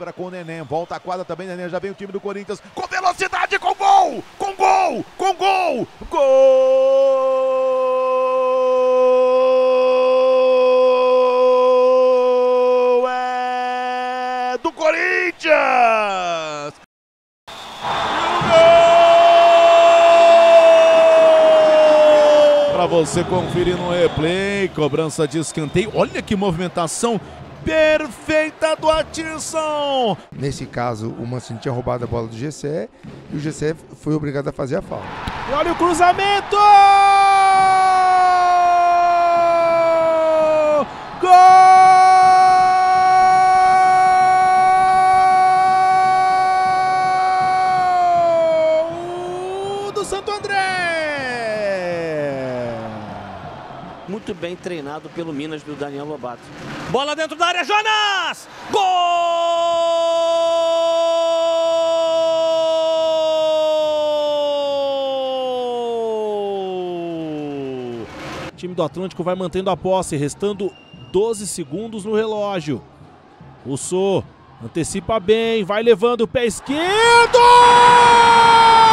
recupera com o Neném, volta a quadra também, Neném, já vem o time do Corinthians, com velocidade, com gol! Com gol! Com gol! Gol! É do Corinthians! Para você conferir no replay, cobrança de escanteio, olha que movimentação perfeita do Atisson. Nesse caso, o Mancini tinha roubado a bola do GC e o GC foi obrigado a fazer a falta. E olha o cruzamento! Gol! Do Santo André! Muito bem treinado pelo Minas do Daniel Lobato. Bola dentro da área, Jonas! Gol! O time do Atlântico vai mantendo a posse, restando 12 segundos no relógio. Russo antecipa bem, vai levando o pé esquerdo!